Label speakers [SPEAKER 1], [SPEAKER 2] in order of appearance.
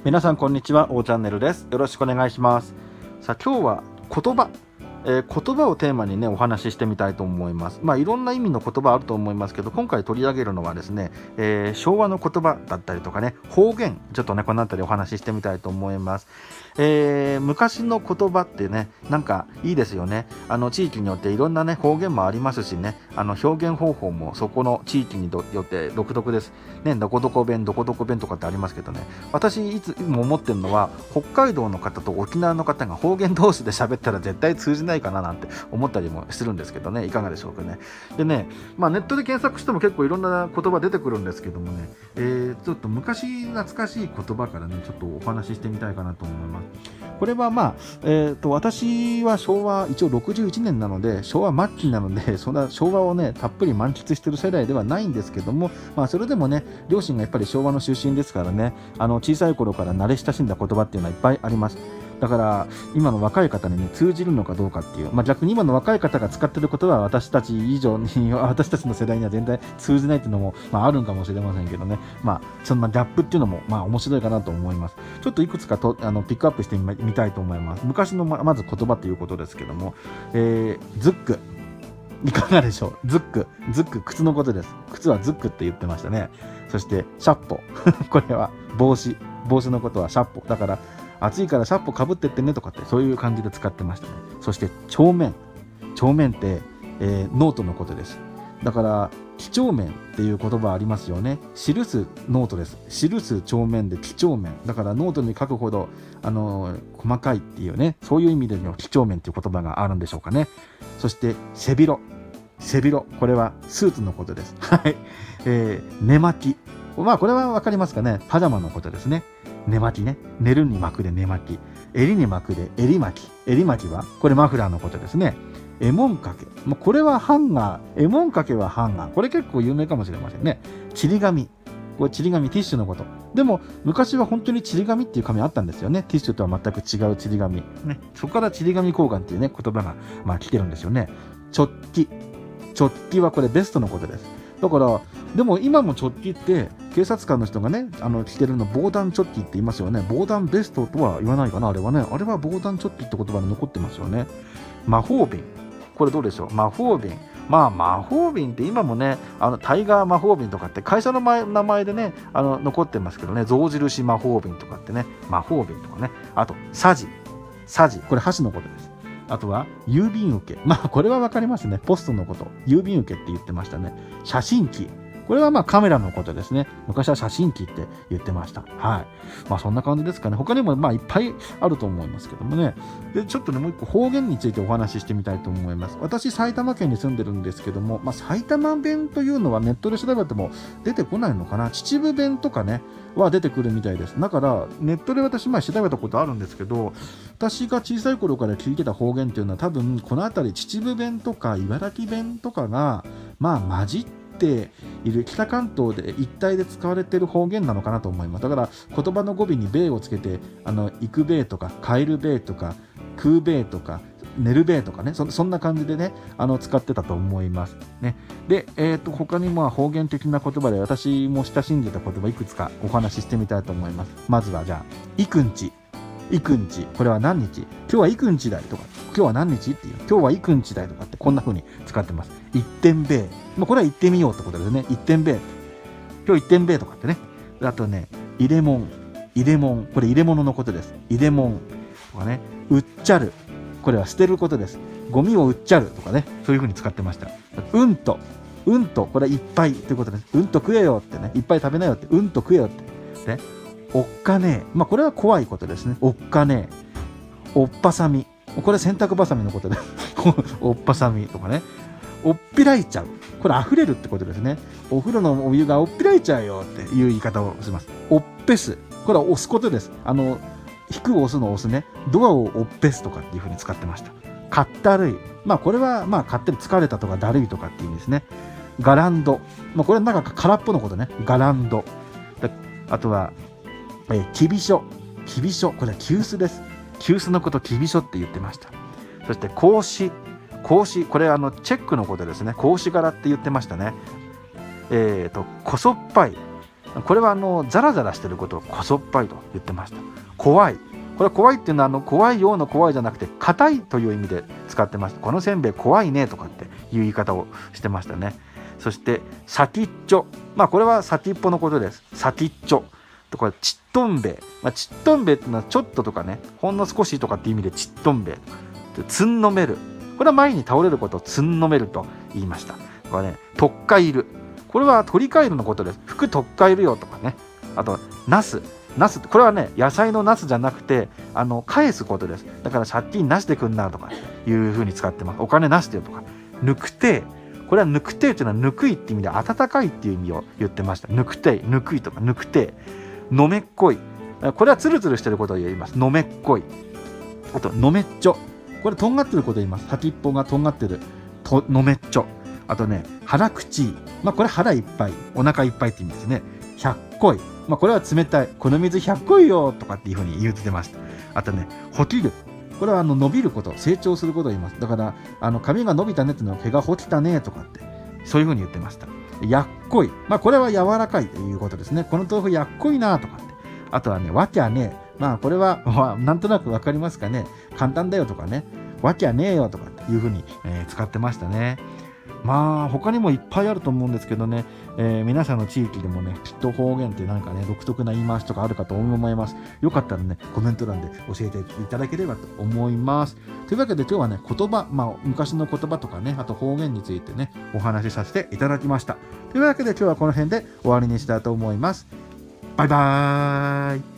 [SPEAKER 1] 皆さんこんにちは、Oチャンネルです。よろしくお願いします。さあ今日は言葉、言葉をテーマにねお話ししてみたいと思います。いろんな意味の言葉あると思いますけど、今回取り上げるのはですね、昭和の言葉だったりとかね、方言、ちょっとねこの辺りお話ししてみたいと思います。昔の言葉ってね、なんかいいですよね。地域によっていろんなね方言もありますしね、表現方法もそこの地域によって独特ですね。どこどこ弁、どこどこ弁とかってありますけどね、私いつも思ってるのは、北海道の方と沖縄の方が方言同士で喋ったら絶対通じないかななんて思ったりもするんですけどね、いかがでしょうかね。でね、ネットで検索しても結構いろんな言葉出てくるんですけどもね、ちょっと昔懐かしい言葉からねちょっとお話ししてみたいかなと思います。これは私は昭和一応61年なので、昭和末期なので、そんな昭和をねたっぷり満喫してる世代ではないんですけども、それでもね、両親がやっぱり昭和の出身ですからね、小さい頃から慣れ親しんだ言葉っていうのはいっぱいあります。だから今の若い方にね通じるのかどうかっていう、逆に今の若い方が使ってる言葉は私たち以上に私たちの世代には全然通じないっていうのも、あるんかもしれませんけどね、そんなギャップっていうのも面白いかなと思います。ちょっといくつかとピックアップしてみたいと思います。昔のまず言葉ということですけども、ズック、いかがでしょう。ズック、靴のことです。靴はズックって言ってましたね。そしてシャッポこれは帽子のことはシャッポだから、暑いからシャッポかぶってってねとかって、そういう感じで使ってましたね。そして帳面って、ノートのことです。だから几帳面っていう言葉ありますよね。記すノートです。記す帳面で几帳面だから、ノートに書くほど細かいっていうね、そういう意味での几帳面っていう言葉があるんでしょうかね。そして背広、これはスーツのことです。はい。寝巻き、これは分かりますかね。パジャマのことですね。寝巻きね。寝るに巻くで寝巻き。襟に巻くで襟巻き。襟巻きはこれマフラーのことですね。エモン掛け。これはハンガー。エモン掛けはハンガー。これ結構有名かもしれませんね。ちり紙。これちり紙、ティッシュのこと。でも昔は本当にちり紙っていう紙あったんですよね。ティッシュとは全く違うちり紙。ね。そこからちり紙交換っていうね言葉が来てるんですよね。直帰はこれベストのことです。だからでも今も直帰って警察官の人がね着てるの防弾チョッキって言いますよね。防弾ベストとは言わないかな、あれはね。あれは防弾チョッキって言葉で残ってますよね。魔法瓶、これどうでしょう。魔法瓶、魔法瓶って今もねタイガー魔法瓶とかって会社の名前でね残ってますけどね。象印魔法瓶とかってね、魔法瓶とかね。あとさじ、これ箸のことです。あとは郵便受け、これは分かりますね。ポストのこと、郵便受けって言ってましたね。写真機、これはカメラのことですね。昔は写真機って言ってました。はい。そんな感じですかね。他にもいっぱいあると思いますけどもね。でちょっとねもう一個方言についてお話ししてみたいと思います。私埼玉県に住んでるんですけども、埼玉弁というのはネットで調べても出てこないのかな。秩父弁とかねは出てくるみたいです。だからネットで私調べたことあるんですけど、私が小さい頃から聞いてた方言っていうのは多分この辺り秩父弁とか茨城弁とかが混じっている北関東で一帯で使われている方言なのかなと思います。だから言葉の語尾に米をつけて行く米とか帰る米とか食う米とか寝る米とかね、そんな感じでね使ってたと思いますね。で、他に方言的な言葉で私も親しんでた言葉いくつかお話ししてみたいと思います。まずはじゃあいくんち、これは何日、今日はいくんちだいとか、今日は何日っていう、今日はいくんちだいとかってこんな風に使ってます。一点米、これは行ってみようってことですね。一点米、今日一点米とかってね。あとね、入れ物、これ入れ物のことです。入れ物とかね。うっちゃる、これは捨てることです。ゴミを売っちゃるとかね、そういう風に使ってました。うんと、これはいっぱいということです。うんと食えよってね、いっぱい食べなよって、うんと食えよってね。おっかねえ、これは怖いことですね。おっかねえ、おっぱさみ、これ洗濯ばさみのことでおっぱさみとかね。おっぴらいちゃう、これ溢れるってことですね。お風呂のお湯がおっぴらいちゃうよっていう言い方をします。おっぺす、これは押すことです。引く押すの押すね。ドアをおっぺすとかっていう風に使ってました。かったるい、これはかったり疲れたとかだるいとかっていう意味ですね。ガランド、これなんか空っぽのことね。ガランド。あとはきびしょ、これは急須です。急須のこときびしょって言ってました。そして格子、これチェックのことですね。格子柄って言ってましたね。こそっぱい、 これはザラザラしてることをこそっぱいと言ってました。怖い。これ怖いっていうのは怖いような怖いじゃなくて硬いという意味で使ってました。このせんべい怖いねとかっていう言い方をしてましたね。そして先っちょ、これは先っぽのことです。先っちょとこれちっとんべい、ちっとんべいっていうのはちょっととかね、ほんの少しとかっていう意味でちっとんべい。つんのめる、これは前に倒れることをつんのめると言いました。これね、とっかいる、これは鳥カエルのことです。服とっかいるよとかね。あとナス、これはね、野菜のナスじゃなくて返すことです。だから借金なしでくんなとかいうふうに使ってます。お金なしでよとか。ぬくて、これはぬくてというのはぬくいっていう意味で温かいっていう意味を言ってました。ぬくて、ぬくいとかぬくて。のめっこい、これはツルツルしてることを言います。のめっこい。あとのめっちょ、これとんがってることを言います。先っぽがとんがってるのめっちょ。あとね、腹口、これ腹いっぱい、お腹いっぱいって意味ですね。100こい、これは冷たい、この水100こいよとかっていうふうに言ってました。あとね、ほきる、これは伸びること、成長することを言います。だから髪が伸びたねっていうのは毛がほきたねとかってそういうふうに言ってました。やっこい、これは柔らかいということですね。この豆腐やっこいなとかって。あとはね、わきゃねえ、これは、なんとなくわかりますかね。簡単だよとかね、わきゃねえよとかっていうふうに、使ってましたね。他にもいっぱいあると思うんですけどね、皆さんの地域でもね、きっと方言ってなんかね、独特な言い回しとかあるかと思います。よかったらね、コメント欄で教えていただければと思います。というわけで今日はね、言葉、昔の言葉とかね、あと方言についてね、お話しさせていただきました。というわけで今日はこの辺で終わりにしたいと思います。バイバーイ。